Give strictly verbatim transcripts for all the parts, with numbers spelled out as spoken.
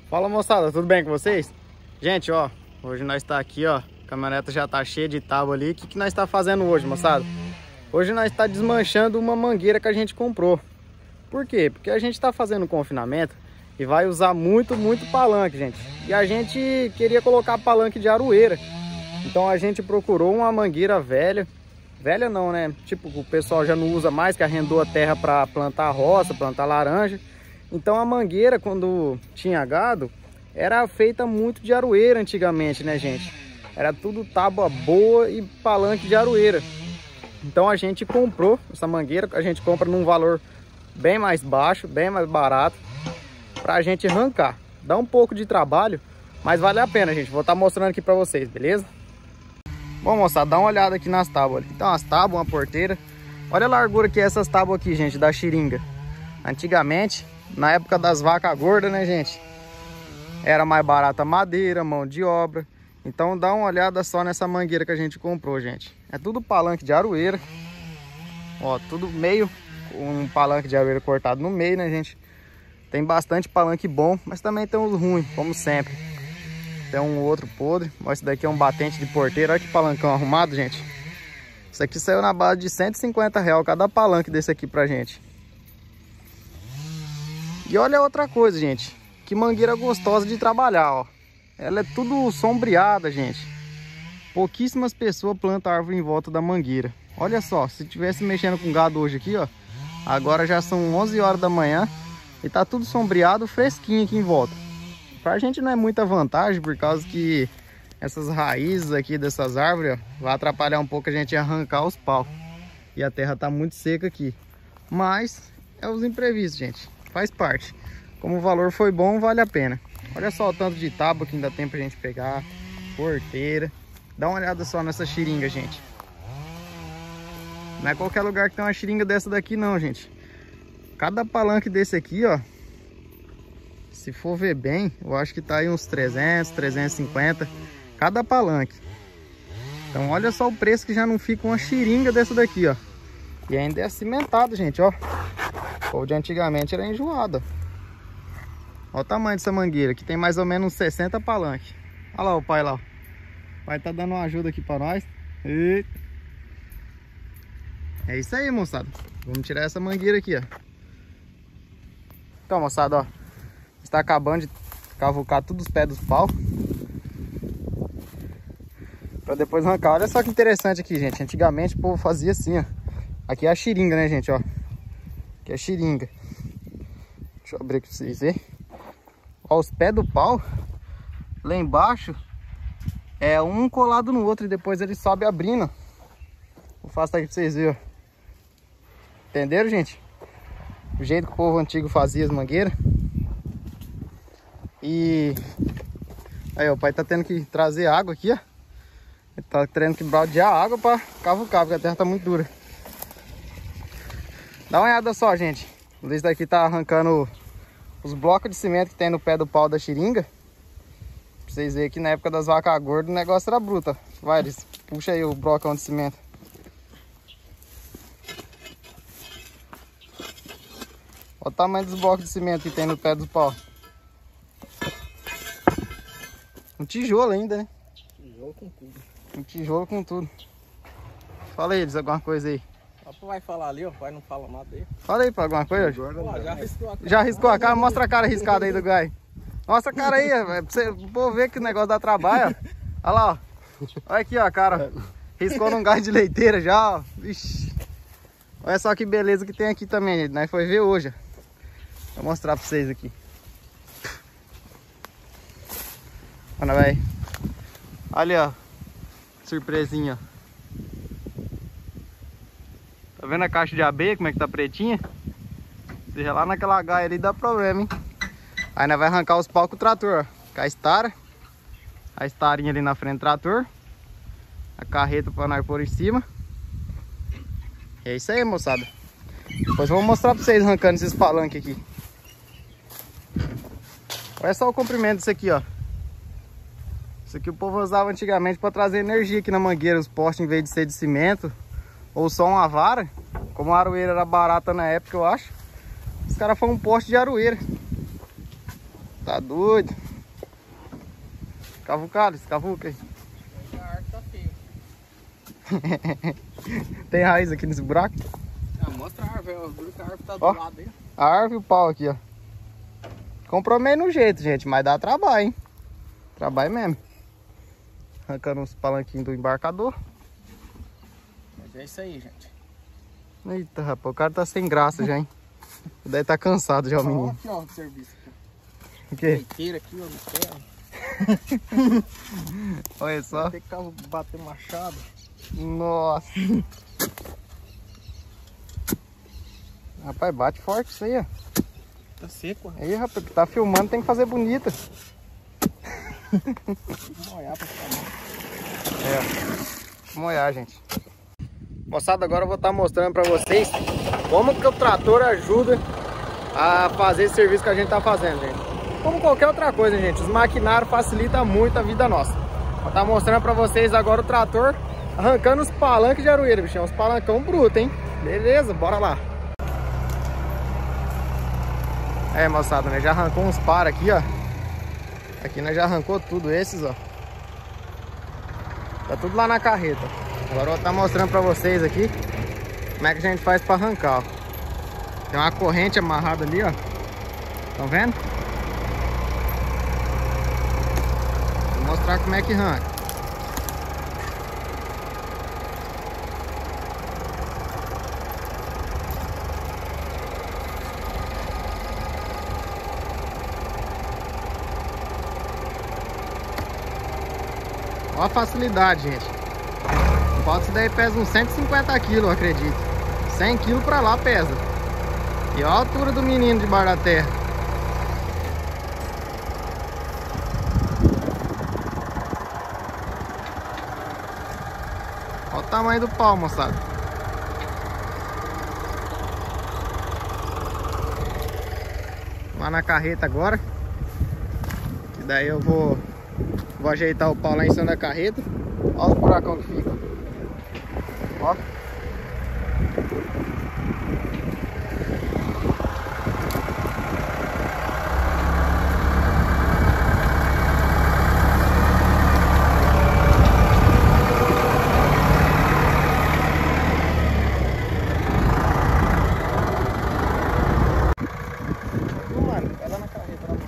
Fala, moçada, tudo bem com vocês? Gente, ó, hoje nós tá aqui, ó, a caminhoneta já tá cheia de tábua ali. O que que nós tá fazendo hoje, moçada? Hoje nós tá desmanchando uma mangueira que a gente comprou. Por quê? Porque a gente tá fazendo confinamento e vai usar muito, muito palanque, gente. E a gente queria colocar palanque de aroeira. Então a gente procurou uma mangueira velha. Velha não, né? Tipo, o pessoal já não usa mais, que arrendou a terra para plantar roça, plantar laranja. Então a mangueira, quando tinha gado, era feita muito de aroeira antigamente, né, gente? Era tudo tábua boa e palanque de aroeira. Então a gente comprou essa mangueira, a gente compra num valor bem mais baixo, bem mais barato, pra gente arrancar. Dá um pouco de trabalho, mas vale a pena, gente. Vou estar mostrando aqui pra vocês, beleza? Bom, moçada, dá uma olhada aqui nas tábuas. Então, as tábuas, uma porteira. Olha a largura que é essas tábuas aqui, gente, da xiringa. Antigamente, na época das vacas gordas, né, gente? Era mais barata a madeira, mão de obra. Então, dá uma olhada só nessa mangueira que a gente comprou, gente. É tudo palanque de aroeira. Ó, tudo meio, um palanque de aroeira cortado no meio, né, gente? Tem bastante palanque bom, mas também tem uns ruins, como sempre. Tem um outro podre. Ó, esse daqui é um batente de porteira. Olha que palancão arrumado, gente. Isso aqui saiu na base de cento e cinquenta reais cada palanque desse aqui pra gente. E olha outra coisa, gente. Que mangueira gostosa de trabalhar, ó. Ela é tudo sombreada, gente. Pouquíssimas pessoas plantam árvore em volta da mangueira. Olha só, se tivesse mexendo com gado hoje aqui, ó. Agora já são onze horas da manhã. E tá tudo sombreado, fresquinho aqui em volta. Pra gente não é muita vantagem, por causa que essas raízes aqui dessas árvores, ó, vai atrapalhar um pouco a gente arrancar os paus. E a terra tá muito seca aqui. Mas é os imprevistos, gente. Faz parte. Como o valor foi bom, vale a pena. Olha só o tanto de tábua que ainda tem pra gente pegar. Porteira. Dá uma olhada só nessa xiringa, gente. Não é qualquer lugar que tem uma xiringa dessa daqui não, gente. Cada palanque desse aqui, ó, se for ver bem, eu acho que tá aí uns trezentos, trezentos e cinquenta cada palanque. Então olha só o preço que já não fica uma xiringa dessa daqui, ó. E ainda é cimentado, gente, ó. O de antigamente era enjoado. Olha o tamanho dessa mangueira, que tem mais ou menos uns sessenta palanques. Olha lá o pai lá. O pai tá dando uma ajuda aqui pra nós. Eita. É isso aí, moçada. Vamos tirar essa mangueira aqui, ó. Então, moçada, ó. Está acabando de cavucar todos os pés dos pau. Pra depois arrancar. Olha só que interessante aqui, gente. Antigamente o povo fazia assim, ó. Aqui é a xiringa, né, gente, ó. Aqui é a xiringa. Deixa eu abrir aqui pra vocês verem. Ó, os pés do pau, lá embaixo, é um colado no outro e depois ele sobe abrindo. Vou fazer aqui pra vocês verem, ó. Entenderam, gente? O jeito que o povo antigo fazia as mangueiras. E aí, ó, o pai tá tendo que trazer água aqui, ó. Ele tá tendo que baldear água pra cavucar, porque a terra tá muito dura. Dá uma olhada só, gente. O Luiz daqui tá arrancando os blocos de cimento que tem no pé do pau da xiringa. Pra vocês verem que na época das vacas gordas o negócio era bruto. Vai, Luiz, puxa aí o blocão de cimento. Olha o tamanho dos blocos de cimento que tem no pé do pau. Um tijolo ainda, né? Tijolo com tudo. Um tijolo com tudo. Fala aí, diz alguma coisa aí. O pai vai falar ali, ó. O pai não fala nada aí. Fala aí pra alguma coisa. Pô, já riscou a cara. Já riscou a cara? Mostra a cara riscada aí do gai. Mostra a cara aí, ó, pra você, o povo ver que o negócio dá trabalho, ó. Olha lá, ó. Olha aqui, ó, a cara. Riscou num gás de leiteira já, ó. Vixe. Olha só que beleza que tem aqui também, gente. Nós foi ver hoje, ó. Vou mostrar pra vocês aqui. Olha, vai. Olha, ó. Surpresinha, ó. Tá vendo a caixa de abelha, como é que tá pretinha? Seja lá naquela gaia ali dá problema, hein? Aí nós vai arrancar os pau com o trator, ó. Com a estara. A estarinha ali na frente do trator. A carreta pra nós pôr em cima. É isso aí, moçada. Depois eu vou mostrar pra vocês arrancando esses palanques aqui. Olha só o comprimento disso aqui, ó. Isso aqui o povo usava antigamente para trazer energia aqui na mangueira. Os postes, em vez de ser de cimento ou só uma vara, como a aroeira era barata na época, eu acho, os caras foram um poste de aroeira. tá doido. Cavucado, escavuca aí. A árvore tá feia. Tem raiz aqui nesse buraco? Ah, mostra a árvore, eu vi que a árvore tá do Ó, lado aí. a árvore e o pau aqui, ó. Comprou meio no jeito, gente, mas dá trabalho, hein? Trabalho mesmo. Arrancando uns palanquinhos do embarcador. Mas é isso aí, gente. Eita, rapaz, o cara tá sem graça já, hein? Deve tá cansado já, o menino. Ó, aqui, ó, o serviço. O quê? Inteiro aqui, ó, no ferro. Olha só. Tem que bater machado. Nossa. Rapaz, bate forte isso aí, ó. Tá seco, né? Aí, rapaz, que tá filmando tem que fazer bonita. Vou molhar pra ficar bom. É, vou molhar, gente. Moçada, agora eu vou estar mostrando pra vocês como que o trator ajuda a fazer esse serviço que a gente tá fazendo, gente. Como qualquer outra coisa, gente, os maquinários facilitam muito a vida nossa. Vou estar mostrando pra vocês agora o trator arrancando os palanques de aroeira, bichão. Os palancão bruto, hein? Beleza, bora lá. É, moçada, né? Já arrancou uns par aqui, ó. Aqui nós já arrancou tudo esses, ó. Tá tudo lá na carreta. Agora eu vou estar mostrando pra vocês aqui como é que a gente faz pra arrancar, ó. Tem uma corrente amarrada ali, ó. Estão vendo? Vou mostrar como é que arranca. Olha a facilidade, gente. O pau desse daí pesa uns cento e cinquenta quilos, eu acredito. cem quilos pra lá pesa. E olha a altura do menino debaixo da terra. Olha o tamanho do pau, moçada. Vou lá na carreta agora. E daí eu vou... Vou ajeitar o pau lá em cima da carreta. Olha o buracão que fica. Ó. Mano, vai lá na carreta. Lá.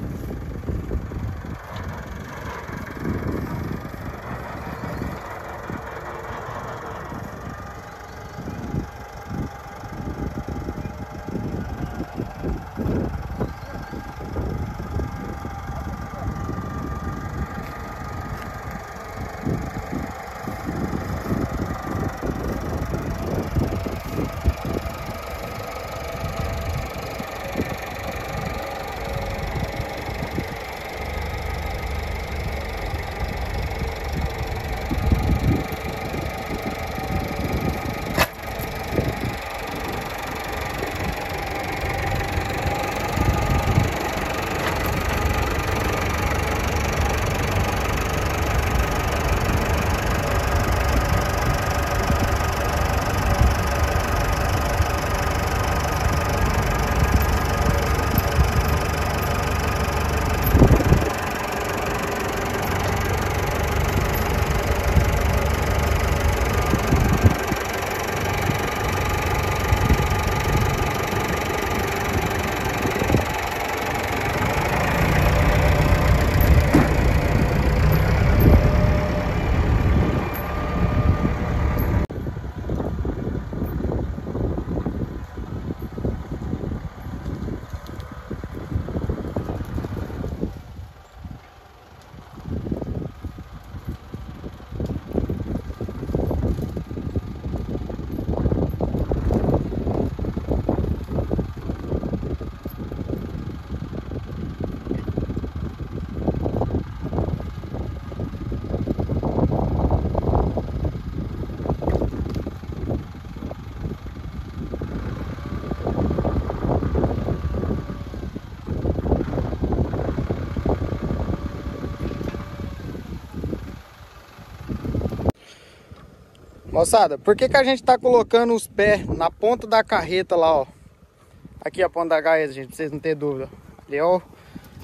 Moçada, por que que a gente tá colocando os pés na ponta da carreta lá, ó? Aqui a ponta da carreta, gente, pra vocês não terem dúvida. Ali, ó,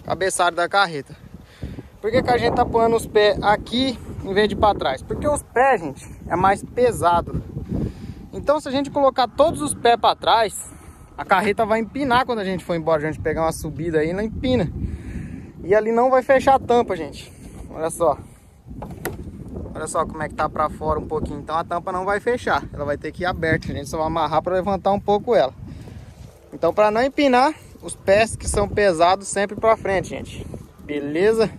cabeçalho da carreta. Por que que a gente tá pondo os pés aqui em vez de para trás? Porque os pés, gente, é mais pesado. Então se a gente colocar todos os pés para trás, a carreta vai empinar quando a gente for embora. A gente pegar uma subida aí, ela empina. E ali não vai fechar a tampa, gente. Olha só. Olha só como é que tá pra fora um pouquinho. Então a tampa não vai fechar. Ela vai ter que ir aberta. A gente só vai amarrar para levantar um pouco ela. Então para não empinar, os pés que são pesados sempre pra frente, gente. Beleza?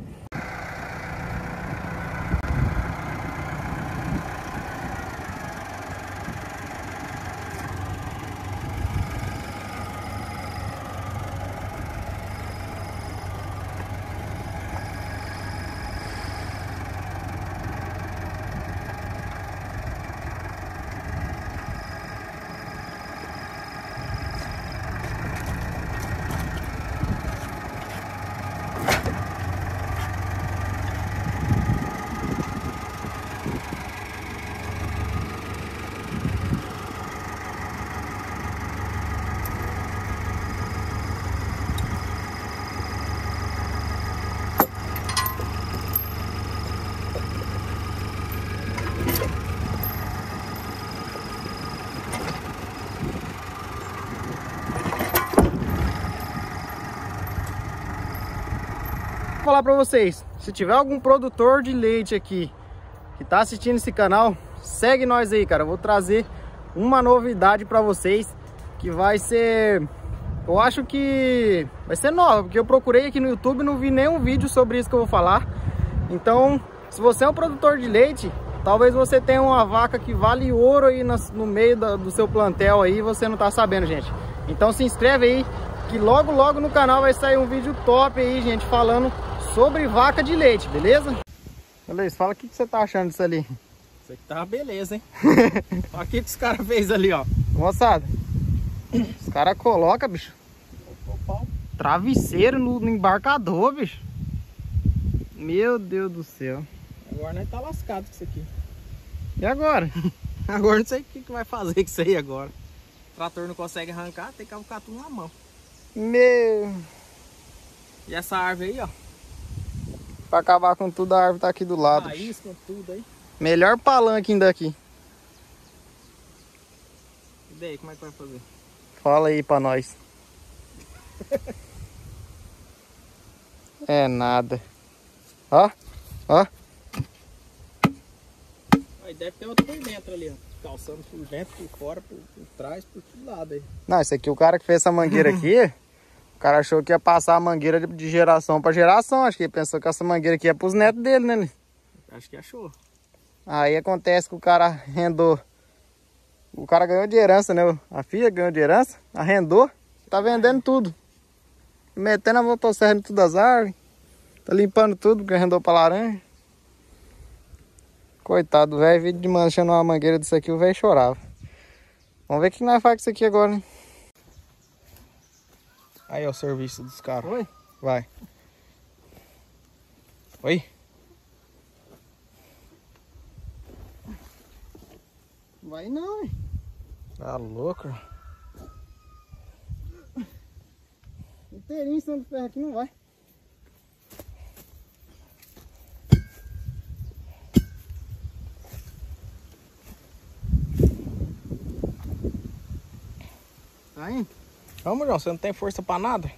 Vou falar pra vocês, se tiver algum produtor de leite aqui que tá assistindo esse canal, segue nós aí, cara. Eu vou trazer uma novidade pra vocês que vai ser, eu acho que vai ser nova, porque eu procurei aqui no YouTube e não vi nenhum vídeo sobre isso que eu vou falar. Então, se você é um produtor de leite, talvez você tenha uma vaca que vale ouro aí no meio do seu plantel aí e você não tá sabendo, gente. Então se inscreve aí, que logo logo no canal vai sair um vídeo top aí, gente, falando sobre vaca de leite, beleza? Beleza, fala o que, que você tá achando disso ali. Isso aqui tá uma beleza, hein? Olha o que, que os caras fez ali, ó. Moçada, os caras colocam, bicho, travesseiro no, no embarcador, bicho. Meu Deus do céu. Agora nós tá lascado com isso aqui. E agora? Agora não sei o que, que vai fazer com isso aí agora. O trator não consegue arrancar, tem que arrancar tudo na mão. Meu... E essa árvore aí, ó. Pra acabar com tudo, a árvore tá aqui do lado. Raiz com tudo aí. Melhor palanque ainda aqui. E daí, como é que vai fazer? Fala aí pra nós. É nada. Ó, ó. Aí deve ter outro por dentro ali, ó. Calçando por dentro, por fora, por, por trás, por todo lado aí. Não, esse aqui, o cara que fez essa mangueira aqui, o cara achou que ia passar a mangueira de, de geração pra geração. Acho que ele pensou que essa mangueira aqui ia pros netos dele, né? Acho que achou. Aí acontece que o cara arrendou. O cara ganhou de herança, né? A filha ganhou de herança, arrendou, tá vendendo tudo. Metendo a motosserra em todas as árvores. Tá limpando tudo porque arrendou pra laranja. Coitado, velho, vídeo de manchando uma mangueira disso aqui, o velho chorava. Vamos ver o que nós fazemos com isso aqui agora, né? Aí, ó, o serviço dos caras. Oi? Vai. Oi? Vai não, hein? Tá louco? Inteirinho em cima do ferro aqui não vai. Tá indo? Vamos, João, você não tem força pra nada?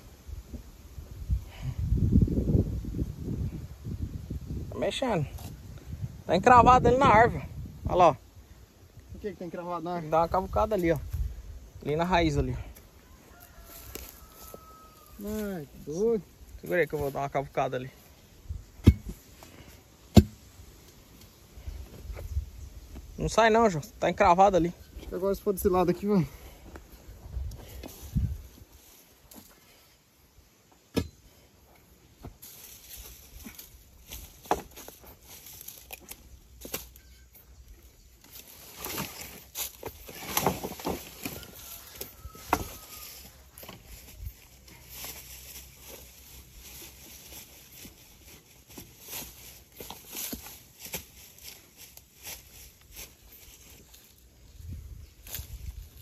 Tá mexendo. Tá encravado ali na árvore. Olha lá, ó. O que que tem cravado na árvore? Dá uma cavucada ali, ó. Ali na raiz ali. Ai, que doido. Segura aí que eu vou dar uma cavucada ali. Não sai não, João. Tá encravado ali. Acho que agora se for desse lado aqui, vai.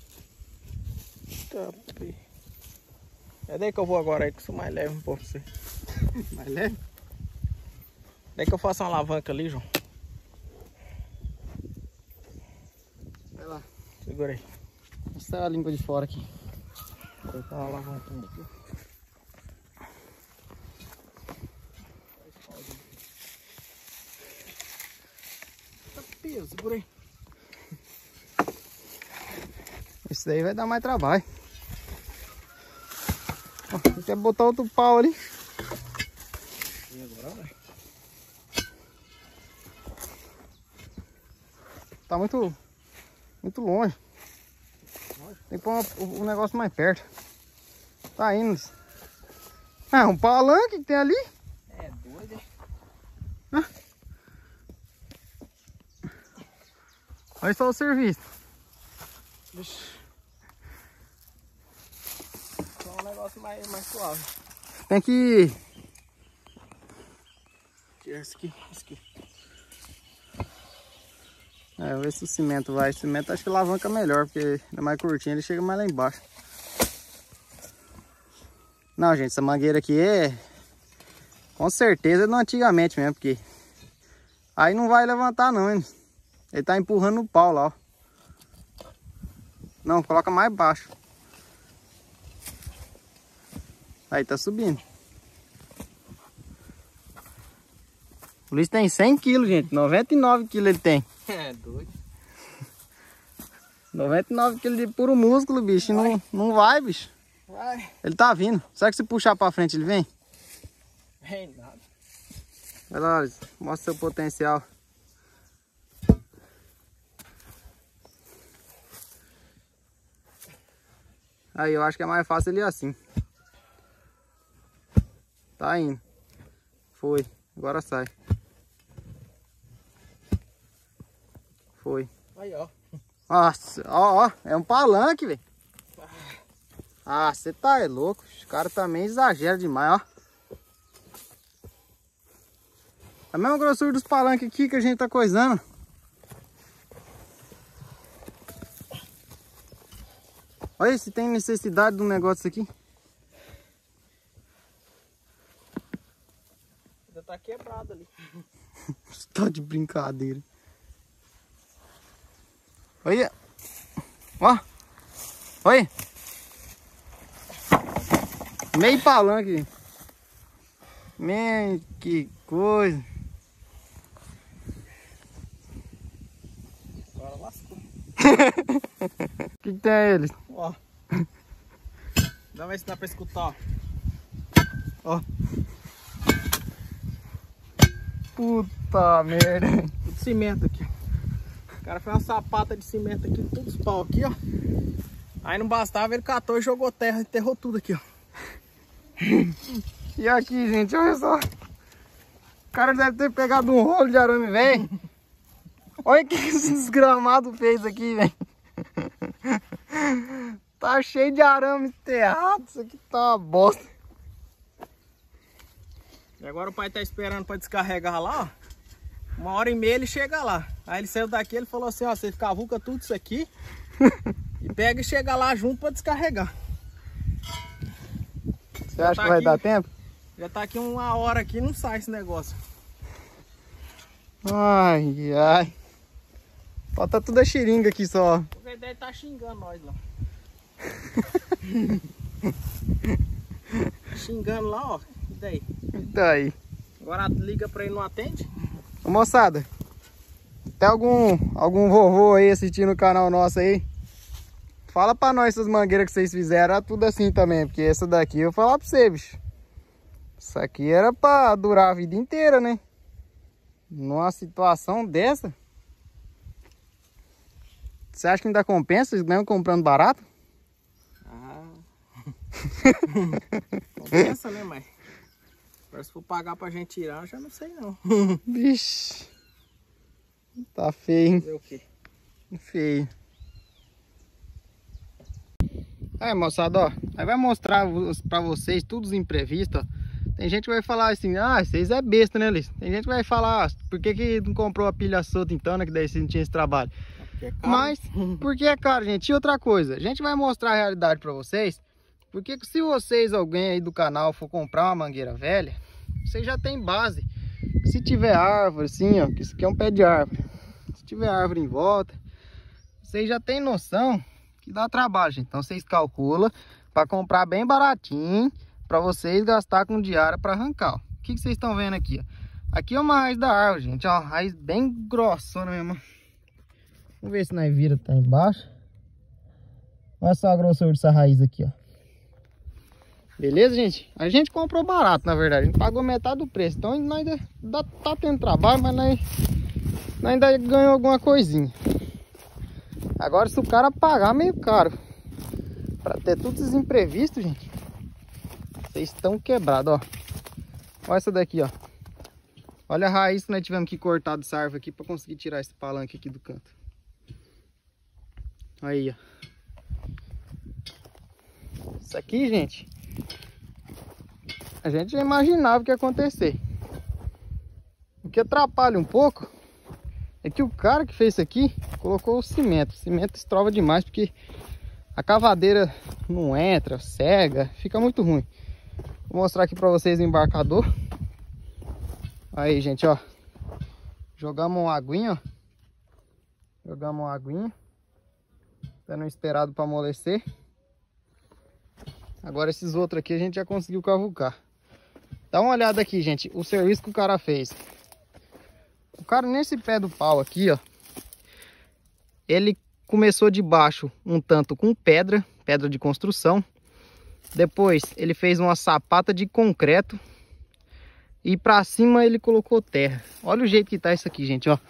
É daí que eu vou agora aí, que sou mais leve um pouco pra você. Mais leve. Daí que eu faço uma alavanca ali, João. Vai lá. Segura aí. Essa é a língua de fora aqui. Vou colocar uma alavanca aqui. Tá peso, segura aí. Isso daí vai dar mais trabalho. Ó, quer botar outro pau ali? E agora vai. Tá muito, muito longe. Tem que pôr o um negócio mais perto. Tá indo. Ah, um palanque que tem ali. É doido, hein? Ah. Olha só o serviço. Vixe. Só um negócio mais, mais suave. Tem que... Tira esse aqui, esse aqui. É, vou ver se o cimento vai. O cimento acho que alavanca melhor, porque é mais curtinho, ele chega mais lá embaixo. Não, gente, essa mangueira aqui é... Com certeza é do antigamente mesmo, porque... Aí não vai levantar não, hein? Ele tá empurrando o pau lá, ó. Não, coloca mais baixo. Aí, tá subindo. O Luiz tem cem quilos, gente. noventa e nove quilos ele tem. É doido. noventa e nove quilos de puro músculo, bicho. Não, não vai, bicho. Vai. Ele tá vindo. Será que se puxar pra frente ele vem? Vem nada. Vai lá, Luiz. Mostra seu potencial. Aí, eu acho que é mais fácil ele ir assim. Tá indo. Foi. Agora sai. Foi. Aí, ó. Nossa, ó, ó. É um palanque, velho. Ah, você tá é louco. Os caras também exageram demais, ó. A mesma grossura dos palanques aqui que a gente tá coisando. Olha se tem necessidade de um negócio aqui. Ainda tá quebrado ali. Tá de brincadeira. Olha. Ó. Olha. Meio palanque. Man, que coisa. Agora lascou. O que, que tem eles? Ó. Dá ver se dá pra escutar, ó. Ó. Puta merda. Tudo cimento aqui. O cara fez uma sapata de cimento aqui, todos os pau aqui, ó. Aí não bastava, ele catou e jogou terra, enterrou tudo aqui, ó. E aqui, gente, olha só. O cara deve ter pegado um rolo de arame, velho. Olha o que esse desgramado fez aqui, velho. Tá cheio de arame enterrado. Isso aqui tá uma bosta. E agora o pai tá esperando pra descarregar lá, ó. Uma hora e meia ele chega lá. Aí ele saiu daqui, ele falou assim, ó, você cavuca tudo isso aqui e pega e chega lá junto pra descarregar. Você acha que vai dar tempo? Já tá aqui uma hora aqui e não sai esse negócio. Ai, ai. Falta tudo a xiringa aqui só. Porque ele deve tá xingando nós lá. Xingando lá, ó. E daí? E daí? Agora liga pra ele, não atende? Ô, moçada, tem algum, algum vovô aí assistindo o canal nosso aí? Fala pra nós essas mangueiras que vocês fizeram, era tudo assim também, porque essa daqui eu vou falar pra você, bicho. Isso aqui era pra durar a vida inteira, né? Numa situação dessa. Você acha que ainda compensa, mesmo comprando barato? Ah. Compensa, né, mãe? Agora se for pagar pra gente tirar, eu já não sei não. Vixe. Tá feio, hein? Fazer o quê? Feio. Aí, moçada, ó. Aí vai mostrar pra vocês tudo os imprevistos, ó. Tem gente que vai falar assim, ah, vocês é besta, né, Liz? Tem gente que vai falar, ah, por que que não comprou a pilha solta então, né? Que daí você não tinha esse trabalho. É caro. Mas, porque é caro, gente. E outra coisa, a gente vai mostrar a realidade pra vocês. Porque se vocês, alguém aí do canal, for comprar uma mangueira velha, você já tem base. Se tiver árvore, assim, ó, que isso aqui é um pé de árvore. Se tiver árvore em volta, vocês já tem noção que dá trabalho, gente. Então vocês calculam para comprar bem baratinho, para vocês gastar com diária para arrancar, ó. O que, que vocês estão vendo aqui, ó? Aqui é uma raiz da árvore, gente, ó, raiz bem grossona mesmo. Vamos ver se nós vira tá embaixo. Olha só a grossura dessa raiz aqui, ó. Beleza, gente? A gente comprou barato, na verdade. A gente pagou metade do preço. Então nós ainda dá, tá tendo trabalho, mas nós, nós ainda ganhou alguma coisinha. Agora, se o cara pagar meio caro pra ter todos esses imprevistos, gente, vocês estão quebrados, ó. Olha essa daqui, ó. Olha a raiz que nós tivemos que cortar dessa árvore aqui pra conseguir tirar esse palanque aqui do canto. Aí, ó. Isso aqui, gente, a gente já imaginava o que ia acontecer. O que atrapalha um pouco é que o cara que fez isso aqui colocou o cimento. O cimento estrova demais porque a cavadeira não entra, cega, fica muito ruim. Vou mostrar aqui pra vocês o embarcador. Aí, gente, ó. Jogamos uma aguinha, ó. Jogamos uma aguinha. Dando esperado para amolecer. Agora esses outros aqui a gente já conseguiu cavucar. Dá uma olhada aqui, gente, o serviço que o cara fez. O cara nesse pé do pau aqui, ó, ele começou de baixo um tanto com pedra, pedra de construção. Depois ele fez uma sapata de concreto. E pra cima ele colocou terra. Olha o jeito que tá isso aqui, gente, ó.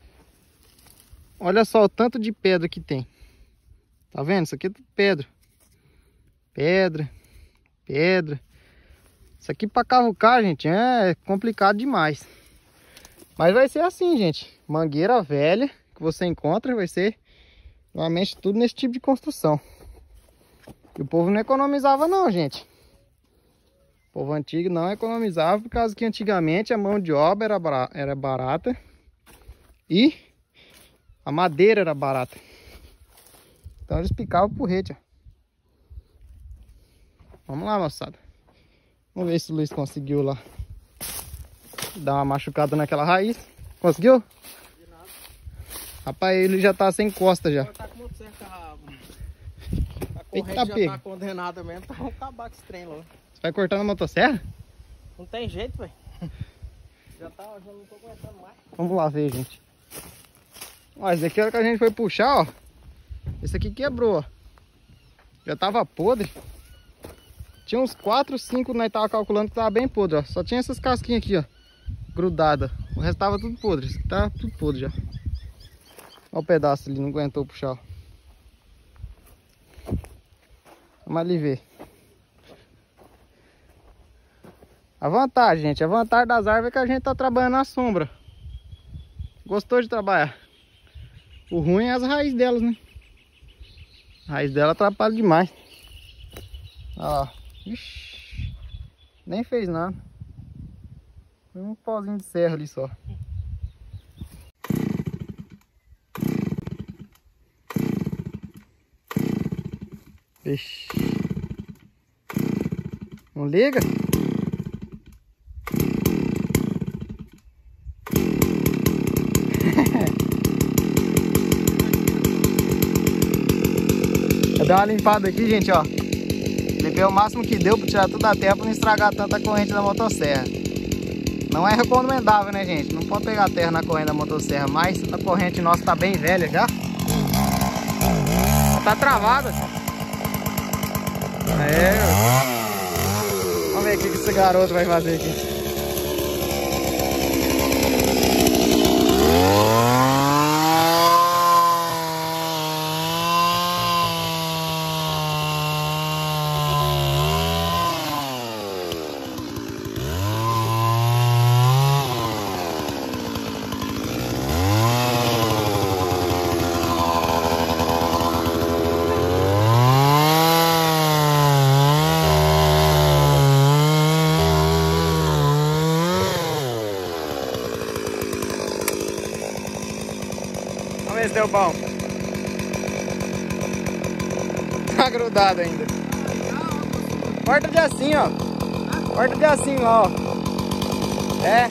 Olha só o tanto de pedra que tem. Tá vendo? Isso aqui é tudo pedra. Pedra, pedra. Isso aqui para cavucar, gente, é complicado demais. Mas vai ser assim, gente. Mangueira velha que você encontra vai ser normalmente tudo nesse tipo de construção. E o povo não economizava não, gente. O povo antigo não economizava por causa que antigamente a mão de obra era, bar era barata e a madeira era barata. Então eles picavam o porrete, ó. Vamos lá, moçada. Vamos ver se o Luiz conseguiu lá dar uma machucada naquela raiz. Conseguiu? De nada. Rapaz, ele já tá sem costa já. Tá com certa, a... a corrente já pega. Tá condenada mesmo. Tá um acabar com esse trem lá. Você vai cortar na motosserra? Não tem jeito, velho. Já tá, já não tô aguentando mais. Vamos lá ver, gente. Ó, esse aqui, a hora que a gente foi puxar, ó. Esse aqui quebrou, ó. Já tava podre. Tinha uns quatro, cinco, nós tava calculando que tava bem podre, ó. Só tinha essas casquinhas aqui, ó, grudada. O resto tava tudo podre. Esse aqui tá tudo podre já. Olha o pedaço ali, não aguentou puxar, ó. Vamos ali ver. A vantagem, gente, a vantagem das árvores é que a gente tá trabalhando na sombra. Gostou de trabalhar? O ruim é as raízes delas, né? A raiz dela atrapalha demais. Ó. Ixi, nem fez nada. Foi um pauzinho de serra ali só. Ixi. Não liga? Eu dei uma limpada aqui, gente, ó. Limpei o máximo que deu para tirar tudo da terra para não estragar tanta corrente da motosserra. Não é recomendável, né, gente? Não pode pegar terra na corrente da motosserra, mas a corrente nossa tá bem velha já. Tá travada. É. Vamos ver o que esse garoto vai fazer aqui. Vamos ver se deu bom. Tá grudado ainda. Corta de assim, ó. Corta de assim, ó. É.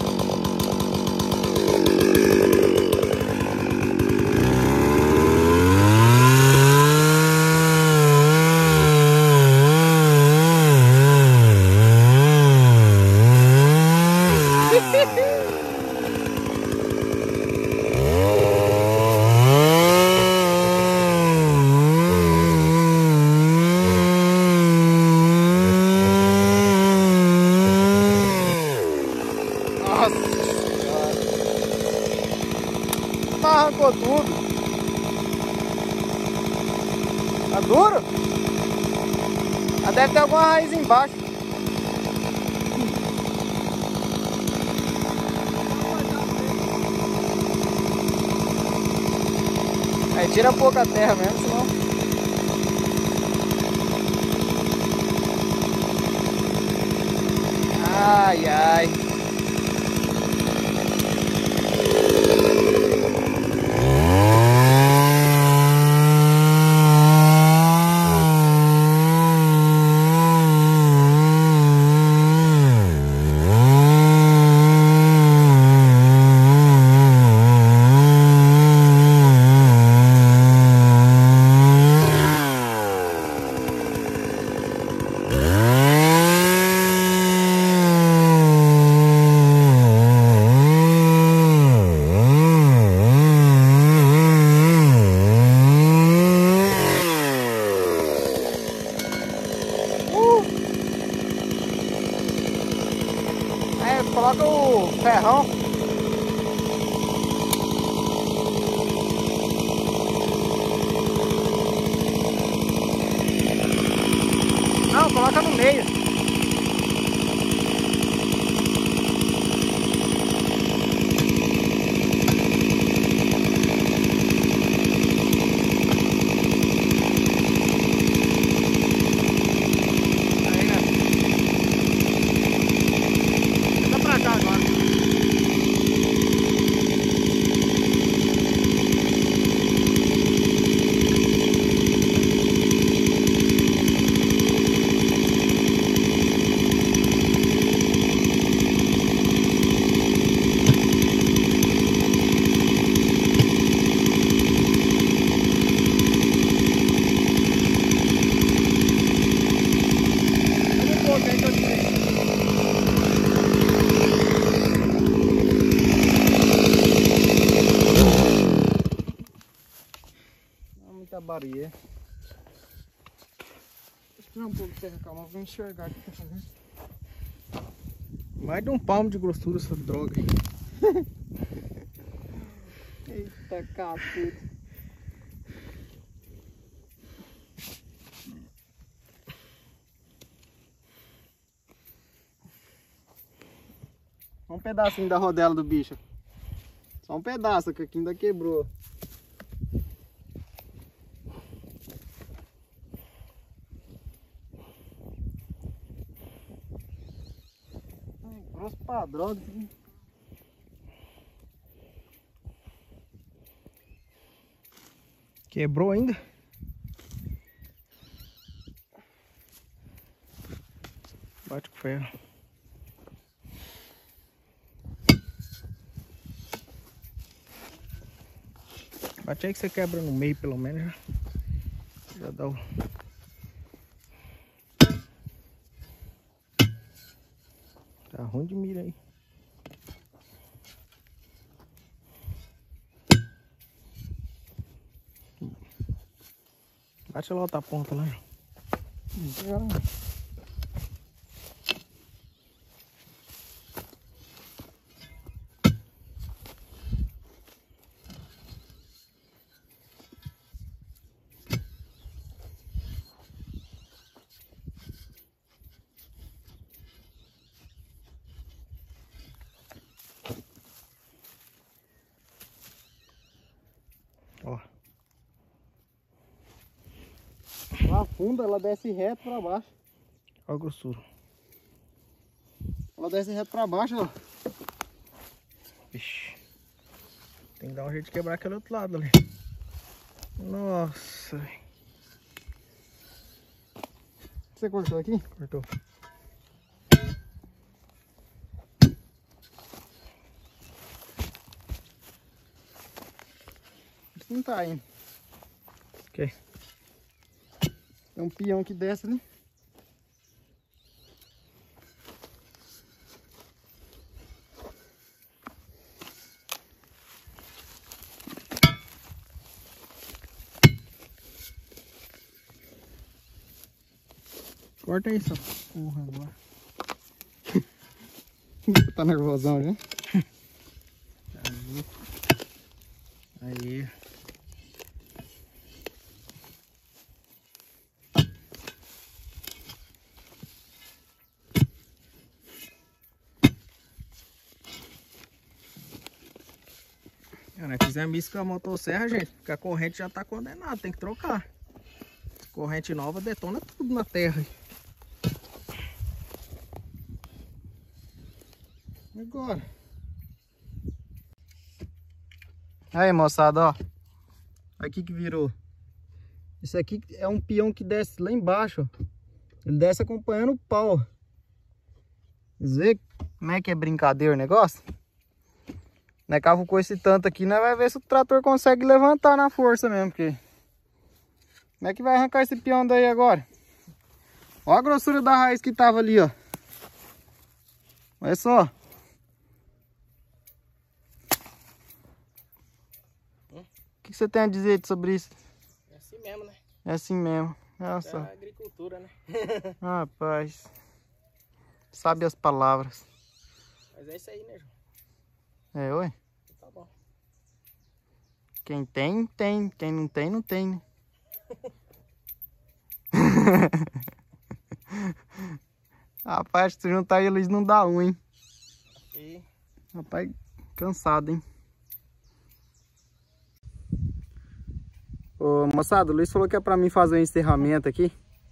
Arrancou tudo. Tá duro? Ah, deve ter alguma raiz embaixo. Aí tira pouca terra mesmo, senão... Ai, ai. Coloca o ferrão. Não, coloca no meio. Muita baria. Espera um pouco de terra, calma, vou enxergar aqui. Mais de um palmo de grossura essa droga. Eita cacete. Um pedacinho da rodela do bicho. Só um pedaço, que aqui ainda quebrou. Grosso padrão. Quebrou ainda? Bate com ferro. Bate aí que você quebra no meio pelo menos. Já, já dá o... Tá ruim de mira aí. Bate lá outra ponta lá. Não pega não. Ó. Ela afunda, ela desce reto pra baixo. Olha a grossura. Ela desce reto pra baixo, ó. Ixi. Tem que dar um jeito de quebrar aquele outro lado ali. Nossa. Você cortou aqui? Cortou. que não tá indo. Ok. Tem um peão que desce ali. Corta aí, só porra agora. Tá nervosão já? Aí. Nós fizemos isso com a motosserra, gente, porque a corrente já tá condenada, tem que trocar. Corrente nova detona tudo na terra. Agora. Aí, moçada, ó. Aqui que virou. Isso aqui é um peão que desce lá embaixo, ó. Ele desce acompanhando o pau. Vocês veem como é que é brincadeira o negócio? Né, cavucou esse tanto aqui, nós vai ver se o trator consegue levantar na força mesmo, porque... Como é que vai arrancar esse peão daí agora? Olha a grossura da raiz que tava ali, ó. Olha só. O que você tem a dizer sobre isso? É assim mesmo, né? É assim mesmo. Nossa. É a agricultura, né? Rapaz. Sabe as palavras. Mas é isso aí, né, João? É, oi? Tá bom. Quem tem, tem. Quem não tem, não tem, né? Rapaz, se juntar eles não dá um, hein? E... Rapaz, cansado, hein? Ô, moçada, o Luiz falou que é pra mim fazer um encerramento aqui.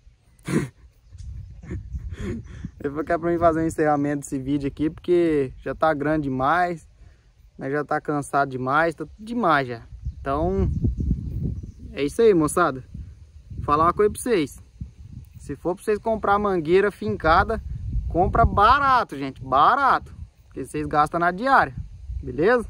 Ele falou que é pra mim fazer um encerramento desse vídeo aqui, porque já tá grande demais, mas já tá cansado demais, tá demais já. Então, é isso aí, moçada. Vou falar uma coisa pra vocês. Se for pra vocês comprar mangueira fincada, compra barato, gente, barato. Porque vocês gastam na diária, beleza?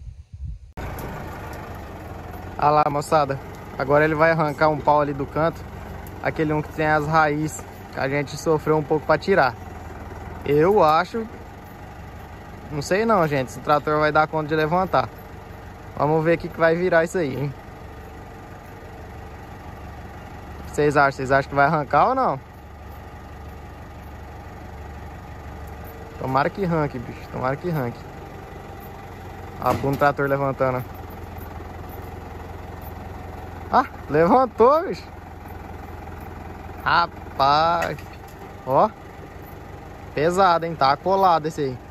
Olha lá, moçada. Agora ele vai arrancar um pau ali do canto. Aquele um que tem as raízes, que a gente sofreu um pouco para tirar. Eu acho... Não sei não, gente, se o trator vai dar conta de levantar. Vamos ver o que, que vai virar isso aí, hein? O que vocês acham? Vocês acham que vai arrancar ou não? Tomara que arranque, bicho. Tomara que arranque. Olha a bunda do trator levantando. Ah, levantou, bicho. Rapaz. Ó. Pesado, hein? Tá colado esse aí.